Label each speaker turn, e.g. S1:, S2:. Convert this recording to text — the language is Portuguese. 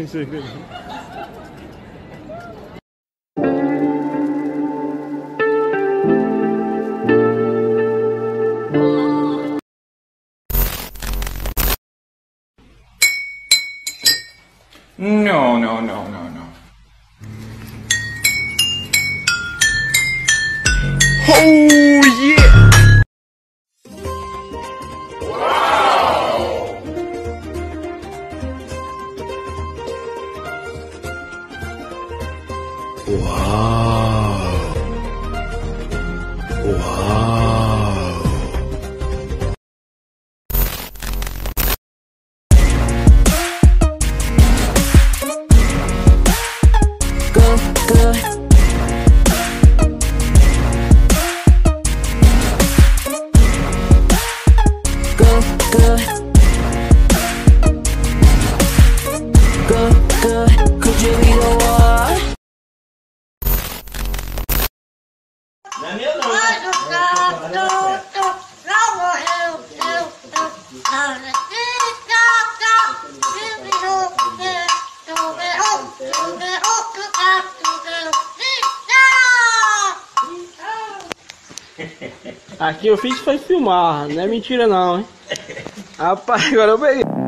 S1: Isso aí.
S2: No, no, no, no, no. Oh yeah! Wow! Wow!
S3: Good, good. Could you be the one?
S4: Não é meu não.
S1: Aqui eu fiz foi filmar, não é mentira não, hein? Rapaz, agora eu peguei.